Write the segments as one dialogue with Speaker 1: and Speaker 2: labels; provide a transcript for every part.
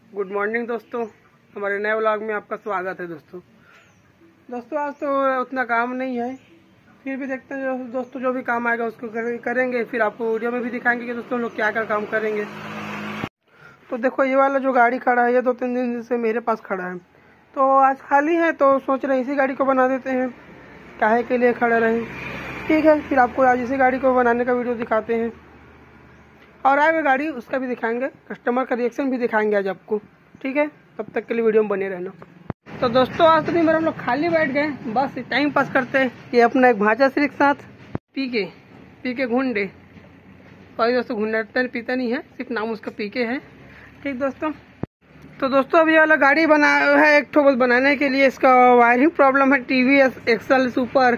Speaker 1: Good morning दोस्तों, हमारे नए व्लॉग में आपका स्वागत है। दोस्तों आज तो उतना काम नहीं है, फिर भी देखते हैं दोस्तों जो भी काम आएगा उसको करेंगे। फिर आपको वीडियो में भी दिखाएंगे कि दोस्तों लोग क्या क्या काम करेंगे। तो देखो ये वाला जो गाड़ी खड़ा है ये 2-3 दिन से मेरे पास खड़ा है, तो आज खाली है तो सोच रहे हैं इसी गाड़ी को बना देते हैं, काहे के लिए खड़े रहे। ठीक है, फिर आपको आज इसी गाड़ी को बनाने का वीडियो दिखाते हैं और आगे गाड़ी उसका भी दिखाएंगे, कस्टमर का रिएक्शन भी दिखाएंगे आज आपको। ठीक है, तब तक के लिए वीडियो में बने रहना। तो दोस्तों आज तो नहीं मेरे हम लोग खाली बैठ गए, बस टाइम पास करते हैं। ये अपना एक भांजा श्री के साथ पी के घुंडे, और दोस्तों घुंडा पीता नहीं है, सिर्फ नाम उसका पीके है। ठीक दोस्तों, तो दोस्तों अभी वाला गाड़ी बना है एक ठो बस बनाने के लिए, इसका वायरिंग प्रॉब्लम है, टीवीएस एक्सल सुपर।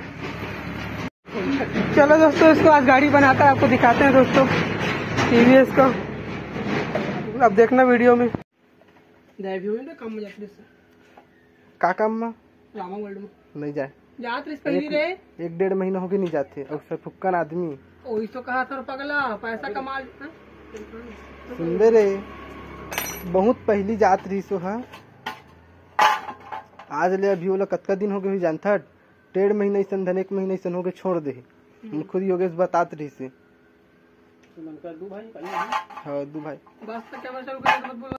Speaker 1: चलो दोस्तों इसको आज गाड़ी बनाता है, आपको दिखाते हैं दोस्तों टीवीएस का। अब देखना वीडियो में काम में जाते
Speaker 2: का काम में
Speaker 1: रामा वर्ल्ड में
Speaker 2: नहीं जाए
Speaker 1: जात पहली रे
Speaker 2: 1-1.5 महीना हो गए नहीं जाते, और सब फुक्कन आदमी
Speaker 1: वही तो कहा था पगला पैसा कमा।
Speaker 2: सुंदर है, बहुत पहली जात रही सो है। आज ले अभी वाला कतका दिन हो गए जानता, 1.5 महीना ऐसा धन 1 महीना ऐसा हो गए छोड़ दे। हम खुद योगेश बतात रही से। हाँ दू भाई
Speaker 1: बस तो क्या चालू कर मत बोलो।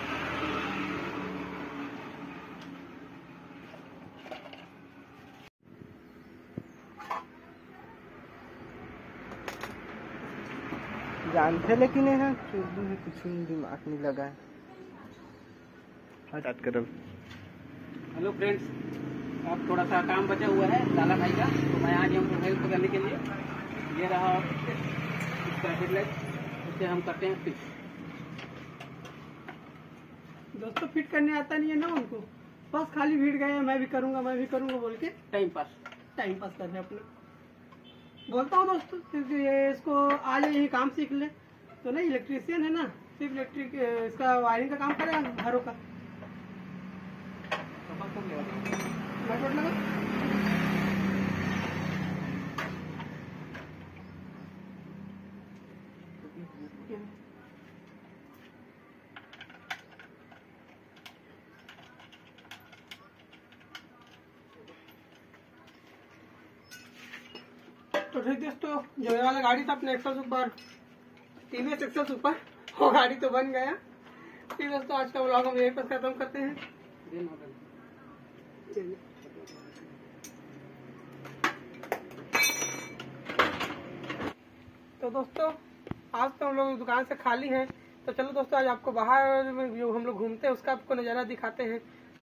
Speaker 2: जानते लेकिन है कुछ दिमाग नहीं लगा है। स्टार्ट करो।
Speaker 1: हेलो फ्रेंड्स, अब थोड़ा सा काम बचा हुआ है लाला भाई का, तो मैं आज हमको हेल्प करने के लिए ये रहा इसका हेडलाइट, उसे हम करते हैं फिट। दोस्तों फिट करने आता नहीं है ना उनको, बस खाली भीड़ गए मैं भी करूंगा बोल के टाइम पास कर रहे अपना। बोलता हूँ दोस्तों क्योंकि ये इसको आज यही काम सीख ले, तो नहीं इलेक्ट्रीशियन है ना, सिर्फ इलेक्ट्रिक इसका वायरिंग का काम करेगा घरों का। तो ठीक दोस्तों, जो ये वाला गाड़ी था अपने XL Super, TVS XL Super, वो गाड़ी तो बन गया। ठीक दोस्तों, आज का व्लॉग हम यहीं पर खत्म करते हैं। तो दोस्तों आज तो हम लोग दुकान से खाली हैं, तो चलो दोस्तों आज आपको बाहर में जो हम लोग घूमते हैं उसका आपको नज़ारा दिखाते हैं।